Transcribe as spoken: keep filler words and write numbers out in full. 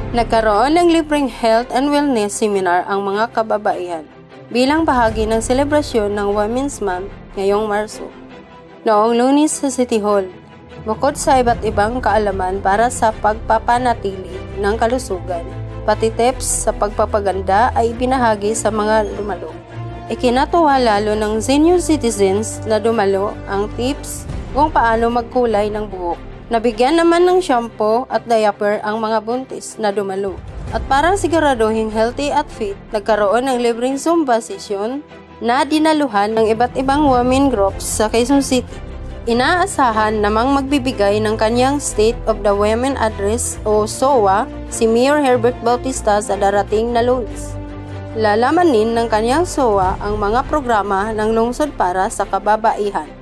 Nagkaroon ng libreng health and wellness seminar ang mga kababaihan bilang bahagi ng selebrasyon ng Women's Month ngayong Marso. Noong Lunes sa City Hall, bukod sa iba't ibang kaalaman para sa pagpapanatili ng kalusugan, pati tips sa pagpapaganda ay ibinahagi sa mga dumalo. Ikinatuwa lalo ng senior citizens na dumalo ang tips kung paano magkulay ng buhok. Nabigyan naman ng shampoo at diaper ang mga buntis na dumalo. At para siguraduhin healthy at fit, nagkaroon ng libreng Zumba session na dinaluhan ng iba't ibang women groups sa Quezon City. Inaasahan namang magbibigay ng kanyang State of the Women Address o S O A si Mayor Herbert Bautista sa darating na Lunes. Lalamanin ng kanyang S O A ang mga programa ng lungsod para sa kababaihan.